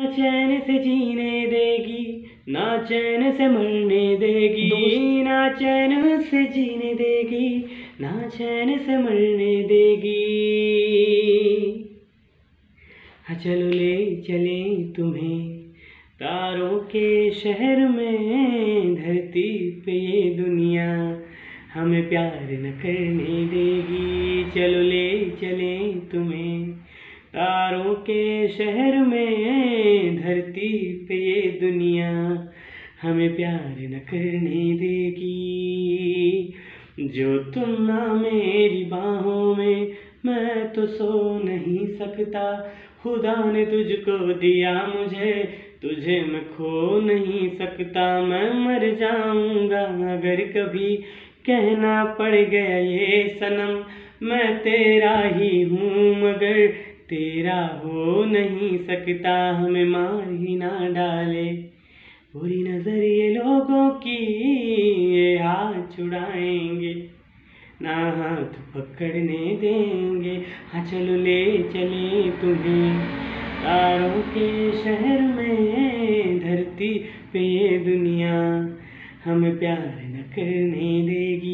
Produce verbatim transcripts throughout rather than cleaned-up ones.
चैन से जीने देगी, ना चैन से मरने देगी, ना चैन से जीने देगी, ना चैन से मरने देगी। हाँ चलो ले चले तुम्हें तारों के शहर में, धरती पे ये दुनिया हमें प्यार न करने देगी। चलो ले चले तुम्हें तारों के शहर में, धरती पे ये दुनिया हमें प्यार न करने देगी। जो तुम ना मेरी बाहों में, मैं तो सो नहीं सकता। खुदा ने तुझको दिया मुझे, तुझे मैं खो नहीं सकता। मैं मर जाऊंगा अगर कभी कहना पड़ गया ये सनम, मैं तेरा ही हूँ मगर तेरा हो नहीं सकता। हमें मार ही ना डाले बुरी नजर ये लोगों की, ये हाथ छुड़ाएंगे ना हाथ पकड़ने देंगे। हाँ चलो ले चले तुम्हें तारों के शहर में, धरती पे ये दुनिया हमें प्यार न करने देगी।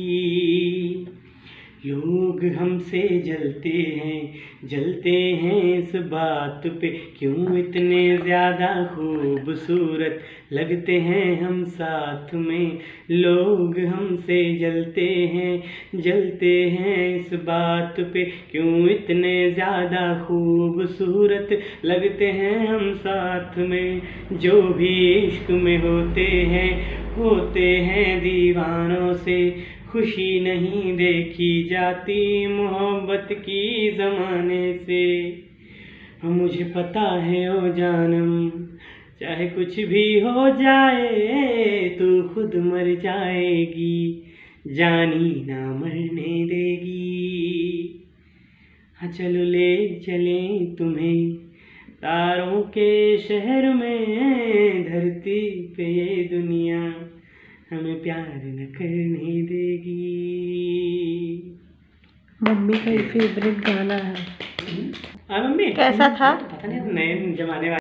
लोग हमसे जलते हैं जलते हैं इस बात पे, क्यों इतने ज़्यादा खूबसूरत लगते हैं हम साथ में। लोग हमसे जलते हैं जलते हैं इस बात पे, क्यों इतने ज़्यादा खूबसूरत लगते हैं हम साथ में। जो भी इश्क में होते हैं होते हैं दीवानों से, खुशी नहीं देखी जाती मोहब्बत की ज़माने से। मुझे पता है ओ जानम, चाहे कुछ भी हो जाए तू खुद मर जाएगी, जानी ना मरने देगी। हाँ चलो ले चले तुम्हें तारों के शहर में, धरती पे ये दुनिया हमें प्यार न करने देगी। मम्मी का फेवरेट गाना है। हाँ मम्मी कैसा था? पता नहीं, नए जमाने